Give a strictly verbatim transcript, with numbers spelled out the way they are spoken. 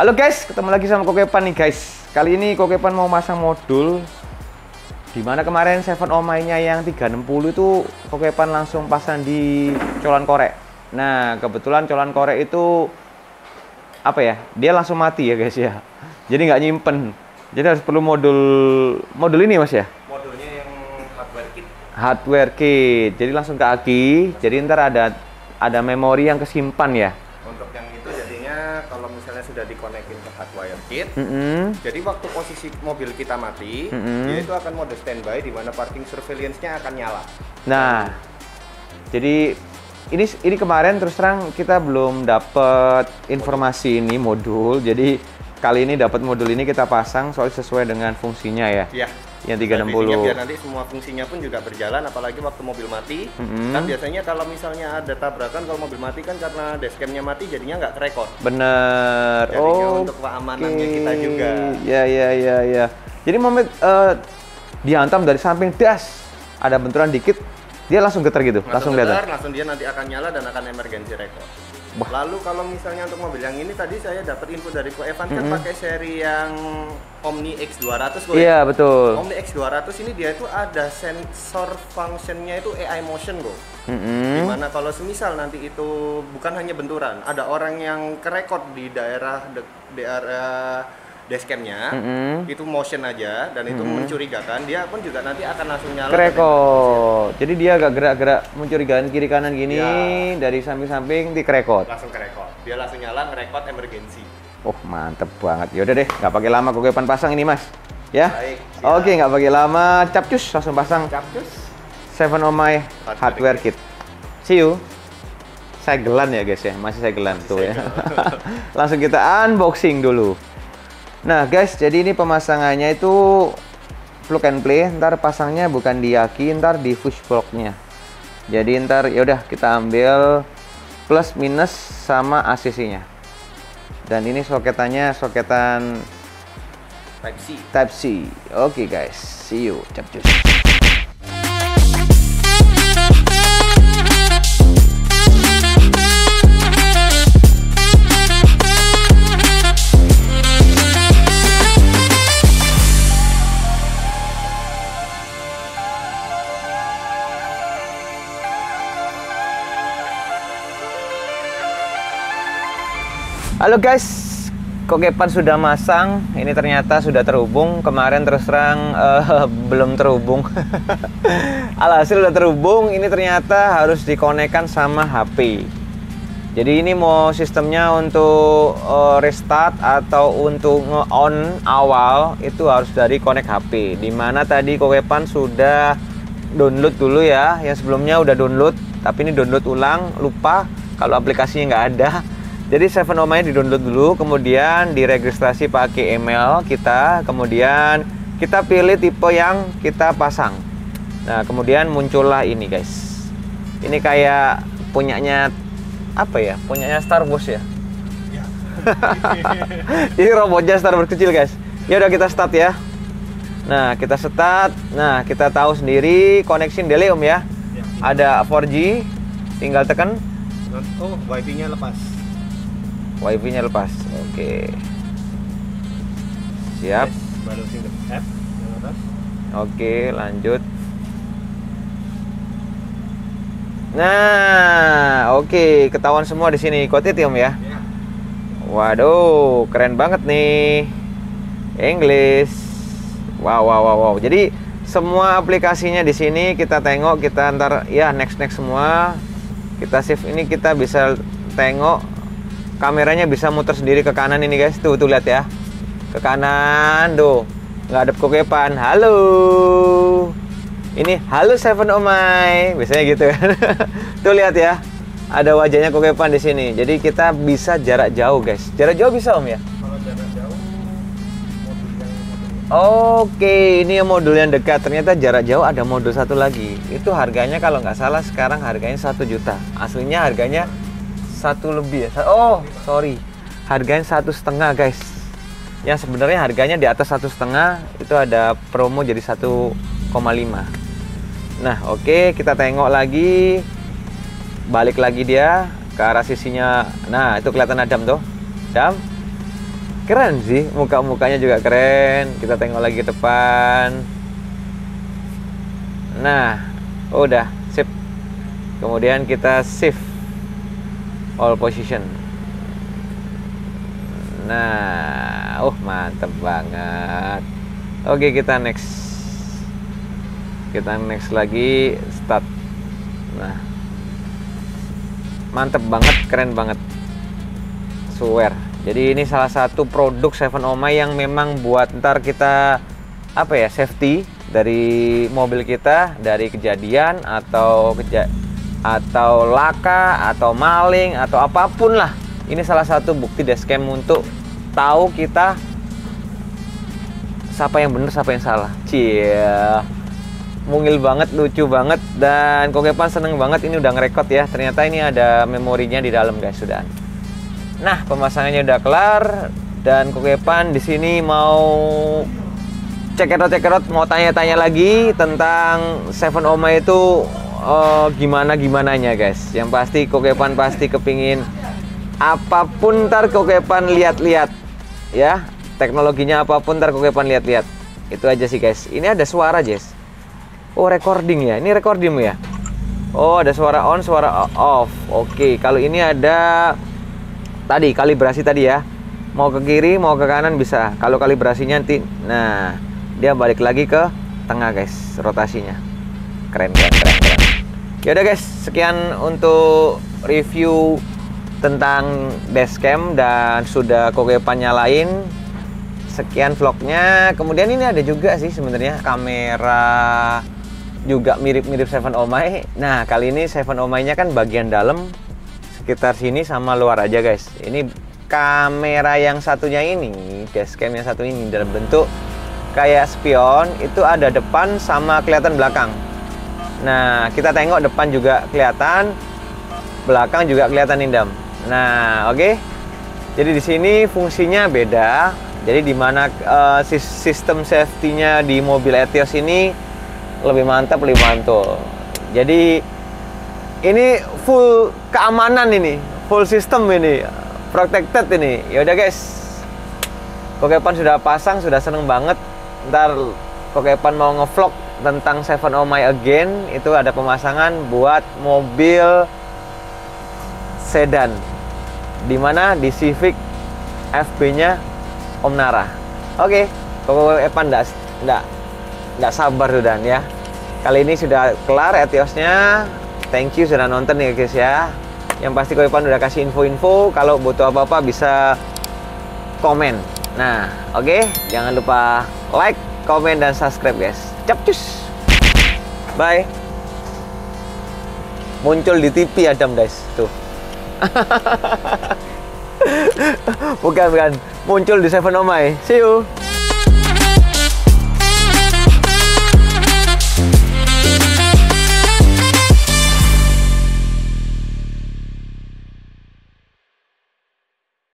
Halo guys, ketemu lagi sama Kokepan nih guys. Kali ini Kokepan mau masang modul. Dimana kemarin Seven Omai-nya yang tiga enam nol itu Kokepan langsung pasang di colan korek. Nah, kebetulan colan korek itu apa ya? Dia langsung mati ya guys ya. Jadi nggak nyimpen. Jadi harus perlu modul modul ini mas ya? Modulnya yang hardware kit. Hardware kit. Jadi langsung ke aki. Jadi ntar ada ada memori yang kesimpan ya. Untuk yang itu jadinya kalau misalnya sudah dikonekin ke hardware kit, Mm -hmm. jadi waktu posisi mobil kita mati, Mm -hmm. dia itu akan mode standby di mana parking surveillance-nya akan nyala. Nah, jadi ini ini kemarin terus terang kita belum dapat informasi ini modul. Jadi kali ini dapat modul ini kita pasang soal sesuai dengan fungsinya ya. Iya. Yang tiga enam nol. Biar nanti semua fungsinya pun juga berjalan, apalagi waktu mobil mati. Mm-hmm. Kan biasanya kalau misalnya ada tabrakan, kalau mobil mati kan karena dashcam-nya mati jadinya nggak kerekod. Bener. Jadinya Oh, untuk keamanannya kita juga. Ya ya ya ya. Jadi momen uh, dihantam dari samping das, ada benturan dikit, dia langsung getar gitu, langsung, langsung kelihatan. getar, langsung dia nanti akan nyala dan akan emergency record. Wah. Lalu kalau misalnya untuk mobil yang ini tadi saya dapat info dari Ko Evan, Mm-hmm. kan pakai seri yang Omni X dua ratus. Iya betul. Omni X dua ratus ini dia itu ada sensor functionnya itu A I motion kok. Mm-hmm. Dimana kalau semisal nanti itu bukan hanya benturan, ada orang yang kerekod di daerah de, daerah dashcamnya, Mm-hmm. itu motion aja dan itu Mm-hmm. mencurigakan, dia pun juga nanti akan langsung nyala. Kerekod. Jadi dia agak gerak-gerak mencurigakan kiri kanan gini, Ya. dari samping-samping dikerekod. Langsung kerekod. Dia langsung nyala ngerekod emergency. Oh mantep banget. Yaudah deh, nggak pakai lama Kokepan pasang ini mas. Ya. Baik, siap. Oke, nggak pakai lama, capcus langsung pasang. Capcus. Seven Omai Hardware hardware kit. See you. Segelan ya guys ya, masih segelan tuh ya. Langsung kita unboxing dulu. Nah guys, jadi ini pemasangannya itu plug and play. Ntar pasangnya bukan di aki, ntar di push blocknya. Jadi ntar yaudah kita ambil plus minus sama A C C-nya. Dan ini soketannya soketan Type C. Type C. Oke guys, see you. Capcus. Halo guys, Kokepan sudah masang. Ini ternyata sudah terhubung. Kemarin terus terang uh, belum terhubung. Alhasil sudah terhubung. Ini ternyata harus dikonekkan sama H P. Jadi ini mau sistemnya untuk uh, restart atau untuk nge-on awal itu harus dari connect H P. Dimana tadi Kokepan sudah download dulu ya. Yang sebelumnya udah download, tapi ini download ulang. Lupa kalau aplikasinya nggak ada. Jadi Seven Omai di-download dulu, kemudian diregistrasi pakai email kita, kemudian kita pilih tipe yang kita pasang. Nah, kemudian muncullah ini guys. Ini kayak punyanya apa ya? Punyanya Star Wars ya. Ya. Ini robotnya Star Wars kecil guys. Ya udah kita start ya. Nah, kita start. Nah, kita tahu sendiri connection delay om ya. Ya. Ada four G, tinggal tekan. Oh, wifi-nya lepas. Wifi-nya lepas. Oke. Siap. Yes, baru single app yang atas. Oke, lanjut. Nah, oke, ketahuan semua di sini. Ikuti Om ya. Ya. Waduh, keren banget nih. English. Wow, wow, wow, wow. Jadi semua aplikasinya di sini kita tengok, kita ntar ya next next semua. Kita save ini, kita bisa tengok. Kameranya bisa muter sendiri ke kanan ini guys. Tuh, tuh lihat ya. Ke kanan, tuh. Nggak ada Kokepan. Halo. Ini halo Seven Omai. Biasanya gitu kan. Tuh lihat ya. Ada wajahnya Kokepan di sini. Jadi kita bisa jarak jauh guys. Jarak jauh bisa Om ya? Kalau jarak jauh, modul yang modul. Oke, ini yang modul yang dekat. Ternyata jarak jauh ada modul satu lagi. Itu harganya kalau nggak salah sekarang harganya satu juta. Aslinya harganya satu lebih ya. Oh, sorry. Harganya satu setengah guys. Yang sebenarnya harganya di atas satu setengah itu ada promo jadi satu koma lima. Nah, oke, okay, kita tengok lagi. Balik lagi dia ke arah sisinya. Nah, itu kelihatan Adam tuh. Adam. Keren sih, muka-mukanya juga keren. Kita tengok lagi ke depan. Nah, udah, sip. Kemudian kita shift all position. Nah, oh mantep banget. Oke, kita next. Kita next lagi, start. Nah, mantep banget, keren banget. Swear. Jadi ini salah satu produk Seven Oh My yang memang buat ntar kita apa ya, safety dari mobil kita dari kejadian atau keja atau laka atau maling atau apapun lah. Ini salah satu bukti dashcam untuk tahu kita siapa yang bener siapa yang salah. Cie, mungil banget, lucu banget, dan Kogepan seneng banget ini udah ngerekord ya. Ternyata ini ada memorinya di dalam guys, sudah. Nah, pemasangannya udah kelar dan Kogepan di sini mau cekidot-cekidot, mau tanya-tanya lagi tentang Seven Oh My itu uh, gimana gimananya guys. Yang pasti Kogepan pasti kepingin apapun ntar Kogepan lihat-lihat ya, teknologinya apapun ntar Kogepan lihat-lihat. Itu aja sih guys. Ini ada suara Jess. Oh, recording ya. Ini recording ya. Oh, ada suara on, suara off. Oke, kalau ini ada tadi kalibrasi tadi ya, mau ke kiri mau ke kanan bisa. Kalau kalibrasinya nanti, nah dia balik lagi ke tengah guys, rotasinya. Keren keren keren, keren. Yaudah guys, sekian untuk review tentang dashcam dan sudah Kogepan nyalain. Sekian vlognya. Kemudian ini ada juga sih sebenarnya kamera juga mirip-mirip Seven Oh My. Nah, kali ini Seven Oh My-nya kan bagian dalam sekitar sini sama luar aja guys. Ini kamera yang satunya ini, dashcam yang satu ini dalam bentuk kayak spion, itu ada depan sama kelihatan belakang. Nah, kita tengok depan juga kelihatan, belakang juga kelihatan indam. Nah, oke. Okay. Jadi di sini fungsinya beda. Jadi di mana uh, sistem safety-nya di mobil Etios ini lebih mantap, lebih mantul. Jadi ini full keamanan, ini full sistem, ini protected ini. Ya udah guys, Kogepan sudah pasang, sudah seneng banget. Ntar Kogepan mau ngevlog tentang Seven Oh My again. Itu ada pemasangan buat mobil sedan, dimana di Civic F B-nya Om Nara. Oke, Kogepan nggak nggak nggak sabar sudah ya. Kali ini sudah kelar Etiosnya. Thank you sudah nonton ya guys ya. Yang pasti Kogepan udah kasih info-info. Kalau butuh apa-apa bisa komen. Nah, oke, okay. Jangan lupa like, komen, dan subscribe guys. Capcus. Bye. Muncul di T V Adam guys, tuh. Bukan bukan, muncul di Seven Oh My. See you.